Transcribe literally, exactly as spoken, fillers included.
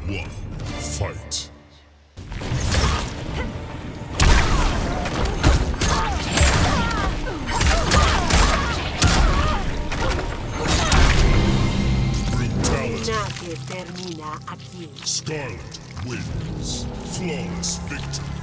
one, fight. Nada termina aquí. Scarlet wins. Flawless victory.